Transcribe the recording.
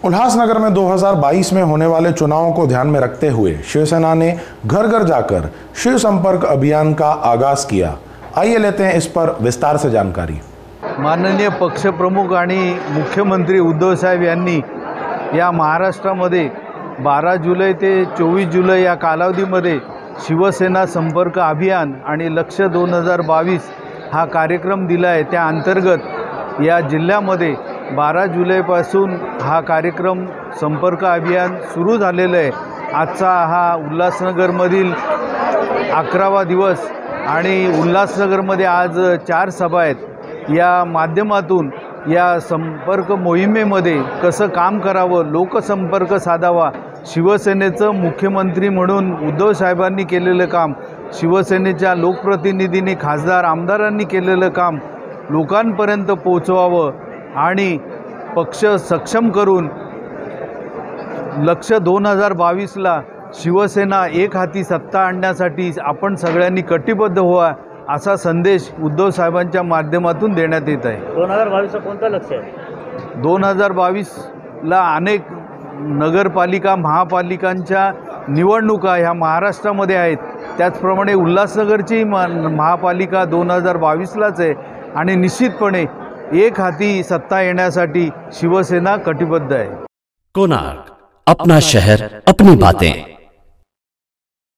उल्लासनगर में 2022 में होने वाले चुनावों को ध्यान में रखते हुए शिवसेना ने घर घर जाकर शिव संपर्क अभियान का आगाज किया। आइए लेते हैं इस पर विस्तार से जानकारी। माननीय पक्षप्रमुख आणि मुख्यमंत्री उद्धव साहेब यांनी या महाराष्ट्रामध्ये 12 जुलै ते 24 जुलै या कालावधीमध्ये शिवसेना संपर्क अभियान आणि लक्ष्य 2022 हा कार्यक्रम दिला आहे। त्या अंतर्गत या जिल्ह्यामध्ये 12 जुलैपासून हा कार्यक्रम संपर्क अभियान सुरू झालेलं आहे। आजचा हा उल्हासनगरमधील 11वा दिवस आणि उल्हासनगरमध्ये आज 4 सभा आहेत। या माध्यमातून या संपर्क मोहिमेमध्ये कसं काम करावं, लोकसंपर्क साधावा, शिवसेनेचं मुख्यमंत्री म्हणून उद्धव साहेबांनी केलेलं काम, शिवसेनेच्या लोकप्रतिनिधींनी, खासदार आमदारांनी केलेलं काम लोकांपर्यंत पोहोचवावं आणि पक्ष सक्षम करून लक्ष्य 2022ला शिवसेना एक हाती सत्ता आणण्यासाठी आपण सगळ्यांनी कटिबद्ध व्हावं असा संदेश उद्धव साहेबांच्या माध्यमातून देण्यात येत आहे। 2022चं कोणतं लक्ष्य आहे? 2022ला अनेक नगरपालिका महापालिकांच्या निवडणुका ह्या महाराष्ट्रामध्ये आहेत। त्याचप्रमाणे उल्हासनगरची महापालिका 2022लाच आहे आणि निश्चितपणे एक हाती सत्ता येण्यासाठी शिवसेना कटिबद्ध आहे। कोणार्क, अपना शहर, अपनी बातें।